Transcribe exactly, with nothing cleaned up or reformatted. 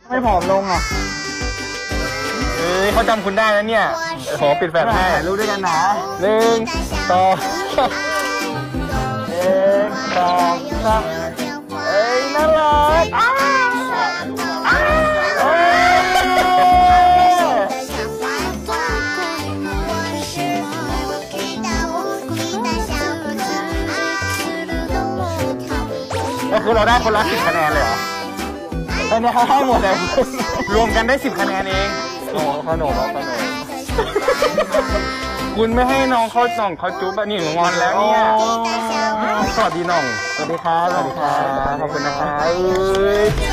ไม่ผอมลงอ่ะเอ้ยเขาจำคุณได้แล้วเนี่ยโหปิดแฟลชให้ถ่ายรูปด้วยกันนะหนึ่งสองเอ็งสองสามเอ้ยน่ารักอ้าวอ้าวเอ้ก็คือเราได้คนละสิบคะแนนเลยเหรอตอนนี้เขาให้หมดเลยรวมกันได้สิบคะแนนเองโอ้ขนมอ่ะขนมคุณไม่ให้น้องเขาหน่องเขาจุ๊บแบบนี้หนูงอนแล้วเนี่ยสวัสดีน้องสวัสดีครับสวัสดีครับขอบคุณนะครับ